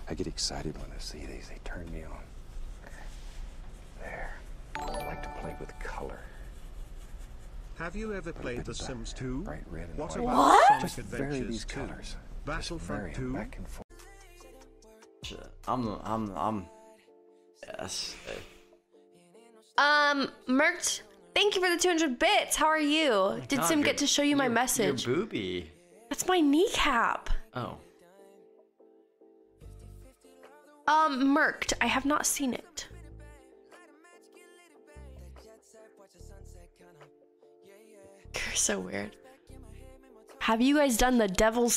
I get excited when I see these. They turn me on. There. I like to play with color. Have you ever played The Sims 2? Bright red and What white. about Sonic Just vary Adventures these 2? colors. Battlefront 2? Back and forth. I'm yes. Merked, thank you for the 200 bits. How are you? Did God, Sim get to show you my message? Your boobie. That's my kneecap. Oh. Merked, I have not seen it. You're so weird. Have you guys done the devil's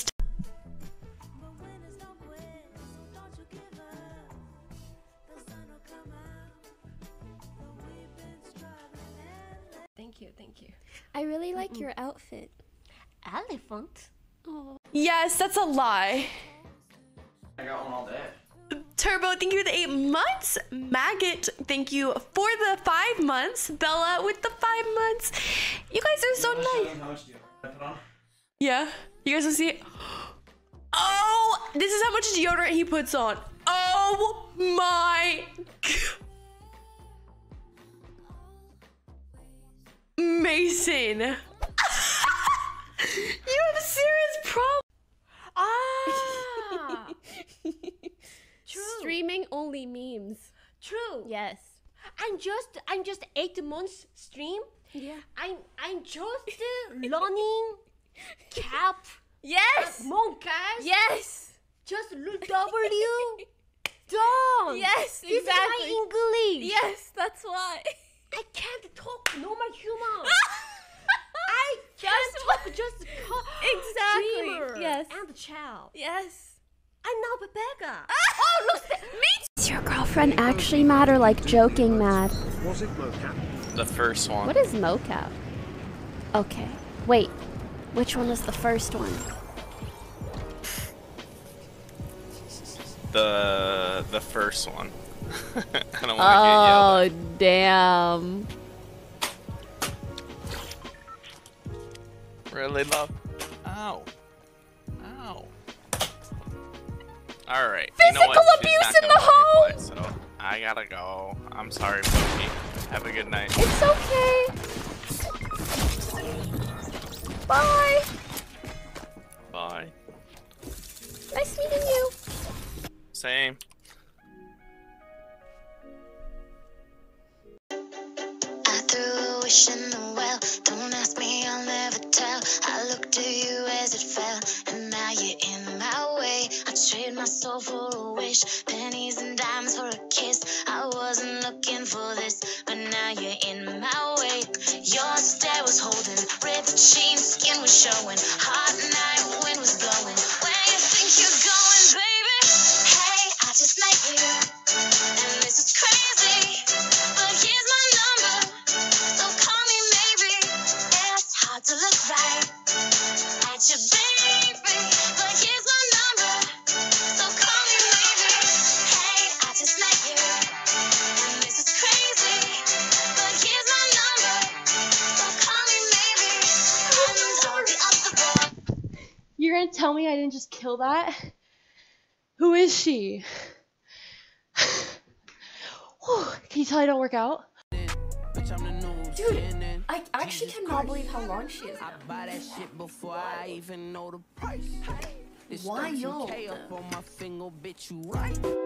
Thank you, thank you. I really like your outfit. Elephant? Oh. Yes, that's a lie. I got one all day. Turbo, thank you for the 8 months. Maggot, thank you for the 5 months. Bella with the 5 months. You guys are so nice. How much do you put on? Yeah, you guys will see it. Oh, this is how much deodorant he puts on. Oh my God. Mason. You have a serious problem. Ah. True. Streaming only memes. True. Yes. I'm just 8 months stream. Yeah. I'm just learning cap. Yes. Monkas. Yes. Just W. Done. Yes. This Exactly. is my English. Yes. That's why. I can't talk normal human. I can't talk just Exactly. streamer Yes. and child. Yes. I'm now Rebecca. Oh, look. Me. Does your girlfriend actually mad or like joking mad? Was it mocap? The first one. What is mocap? Okay. Wait. Which one was the first one? The first one. I don't want to Oh, get yelled damn. at. Really, love? Ow. Ow. Alright. Physical abuse in the home! So I gotta go. I'm sorry, Pokey. Have a good night. It's okay. Bye. Bye. Nice meeting you. Same. I threw a wish in the well. Don't ask me, I'll never tell. I looked at you as it fell, and now you're in my way. I trade my soul for a wish, pennies and dimes for a kiss. I wasn't looking for this, but now you're in my way. Your stare was holding, ripped jeans, skin was showing. Hot night, wind was blowing. Where you think you're going, baby? Hey, I just met you, and this is crazy, but here's my number, so call me maybe. It's hard to look right at your baby, but here's my number, so call me maybe. Hey, I just met you, and this is crazy, but here's my number, so call me maybe. I'm totally off the board. You're gonna tell me I didn't just kill that? Who is she? Can you tell I don't work out? Dude, I actually cannot believe how long she is now. Why yo?